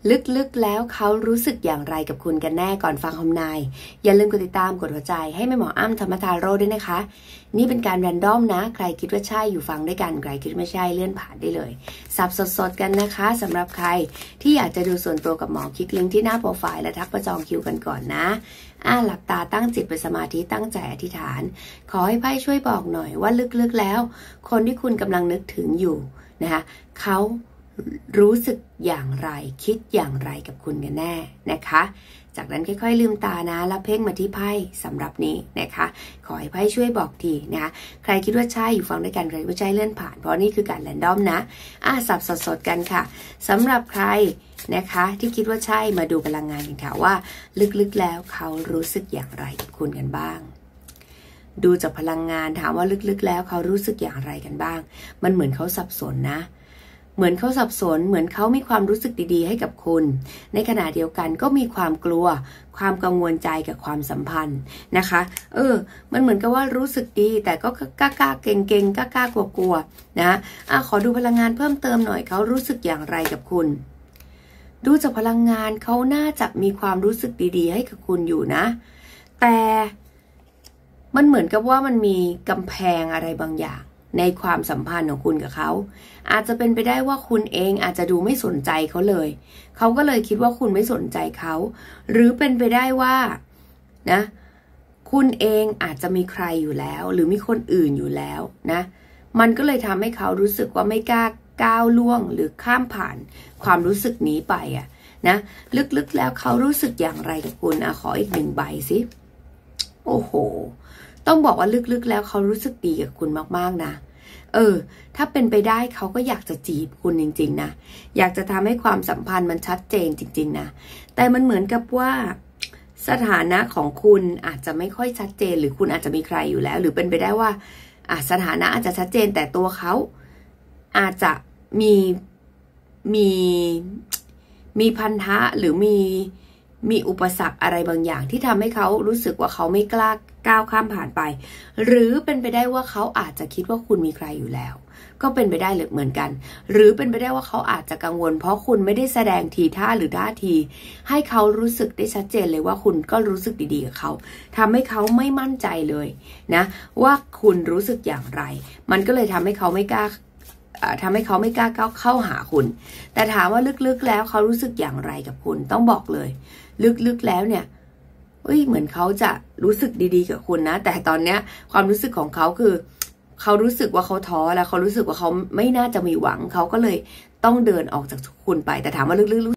ลึกๆแล้วเขารู้สึกอย่างไรกับคุณกันแน่ก่อนฟังคำนายอย่าลืมกดติดตามกดหัวใจให้แม่หมออ้ำธรรมทาโร่ด้วยนะคะนี่เป็นการแรนดอมนะใครคิดว่าใช่อยู่ฟังด้วยกันใครคิดไม่ใช่เลื่อนผ่านได้เลยสับสดๆกันนะคะสำหรับใครที่อยากจะดูส่วนตัวกับหมอคลิกลิงก์ที่หน้าโปรไฟล์และทักประจองคิวกันก่อนนะหลับตาตั้งจิตเป็นสมาธิตั้งใจอธิษฐานขอให้ไพ่ช่วยบอกหน่อยว่าลึกๆแล้วคนที่คุณกำลังนึกถึงอยู่นะคะเขารู้สึกอย่างไรคิดอย่างไรกับคุณกันแน่นะคะจากนั้นค่อยๆลืมตานะแล้วเพ่งมาที่ไพ่สำหรับนี้นะคะขอให้ไพ่ช่วยบอกทีนะคะใครคิดว่าใช่อยู่ฟังด้วยกันใครไม่ใช่เลื่อนผ่านเพราะนี่คือการแรนดอมนะสับสดๆกันค่ะสำหรับใครนะคะที่คิดว่าใช่มาดูพลังงานกันค่ะว่าลึกๆแล้วเขารู้สึกอย่างไรกับคุณกันบ้างดูจากพลังงานถามว่าลึกๆแล้วเขารู้สึกอย่างไรกันบ้างมันเหมือนเขาสับสนนะเหมือนเขาสับสนเหมือนเขามีความรู้สึกดีๆให้กับคุณในขณะเดียวกันก็มีความกลัวความกังวลใจกับความสัมพันธ์นะคะมันเหมือนกับว่ารู้สึกดีแต่ก็กล้าเก่งๆกล้ากลัวๆนะขอดูพลังงานเพิ่มเติมหน่อยเขารู้สึกอย่างไรกับคุณดูจากพลังงานเขาน่าจะมีความรู้สึกดีๆให้กับคุณอยู่นะแต่มันเหมือนกับว่ามันมีกำแพงอะไรบางอย่างในความสัมพันธ์ของคุณกับเขาอาจจะเป็นไปได้ว่าคุณเองอาจจะดูไม่สนใจเขาเลยเขาก็เลยคิดว่าคุณไม่สนใจเขาหรือเป็นไปได้ว่านะคุณเองอาจจะมีใครอยู่แล้วหรือมีคนอื่นอยู่แล้วนะมันก็เลยทำให้เขารู้สึกว่าไม่กล้าก้าวล่วงหรือข้ามผ่านความรู้สึกนี้ไปนะลึกๆแล้วเขารู้สึกอย่างไรกับคุณขออีก1 ใบสิโอ้โหต้องบอกว่าลึกๆแล้วเขารู้สึกดีกับคุณมากๆนะถ้าเป็นไปได้เขาก็อยากจะจีบคุณจริงๆนะอยากจะทำให้ความสัมพันธ์มันชัดเจนจริงๆนะแต่มันเหมือนกับว่าสถานะของคุณอาจจะไม่ค่อยชัดเจนหรือคุณอาจจะมีใครอยู่แล้วหรือเป็นไปได้ว่าสถานะอาจจะชัดเจนแต่ตัวเขาอาจจะมีพันธะหรือมีอุปสรรคอะไรบางอย่างที่ทำให้เขารู้สึกว่าเขาไม่กล้าก้าวข้ามผ่านไปหรือเป็นไปได้ว่าเขาอาจจะคิดว่าคุณมีใครอยู่แล้วก็เป็นไปได้เลยเหมือนกันหรือเป็นไปได้ว่าเขาอาจจะกังวลเพราะคุณไม่ได้แสดงทีท่าหรือท่าทีให้เขารู้สึกได้ชัดเจนเลยว่าคุณก็รู้สึกดีๆกับเขาทำให้เขาไม่มั่นใจเลยนะว่าคุณรู้สึกอย่างไรมันก็เลยทำให้เขาไม่กล้าเข้าหาคุณแต่ถามว่าลึกๆแล้วเขารู้สึกอย่างไรกับคุณต้องบอกเลยลึกๆแล้วเนี่ยเหมือนเขาจะรู้สึกดีๆกับคุณนะแต่ตอนเนี้ยความรู้สึกของเขาคือเขารู้สึกว่าเขาท้อแล้วเขารู้สึกว่าเขาไม่น่าจะมีหวังเขาก็เลยต้องเดินออกจากคุณไปแต่ถามว่าลึกๆ